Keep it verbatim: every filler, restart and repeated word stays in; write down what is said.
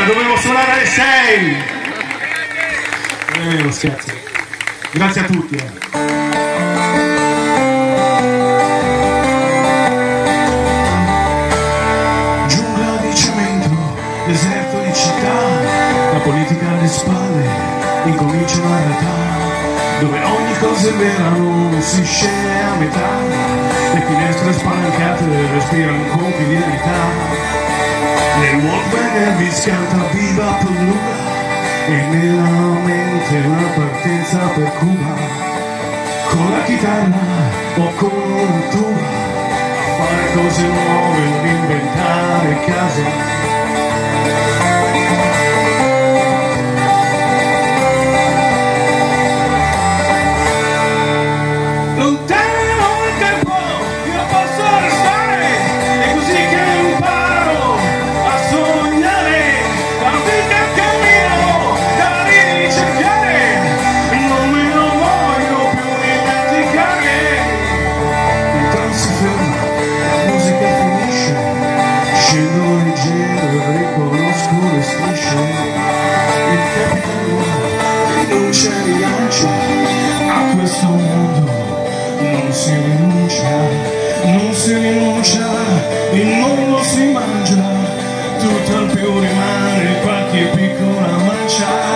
dovevo suonare alle sei. Non è vero, scherzo. Grazie a tutti. Eh. Giungla di cemento, deserto di città, la politica alle spalle, incomincia una realtà dove ogni cosa è vera non si scende a metà, le finestre spalancate respirano quotidianità. Nel Walkman Elvis canta Viva Polluga e nella mente una partenza per Cuba, con la chitarra o con una tuba, a fare cose nuove, ad inventare case. A questo mondo non si rinuncia, non si rinuncia, il mondo si mangia, tutto al più rimane qualche piccola mancia.